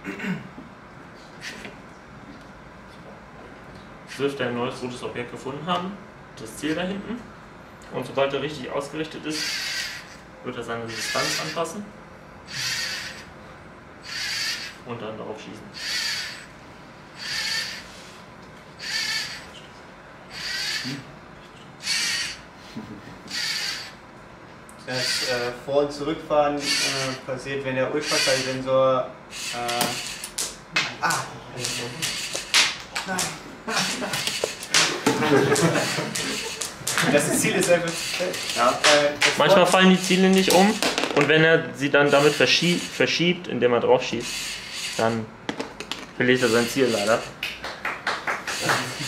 Dürfte ein neues rotes Objekt gefunden haben, das Ziel da hinten. Und sobald er richtig ausgerichtet ist, wird er seine Distanz anpassen und dann darauf schießen. Das Vor- und Zurückfahren passiert, wenn der Ultraschallsensor. Nein! Das Ziel ist einfach zu schnell. Ja. Manchmal fallen die Ziele nicht um und wenn er sie dann damit verschiebt, indem er drauf schießt, dann verliert er sein Ziel leider.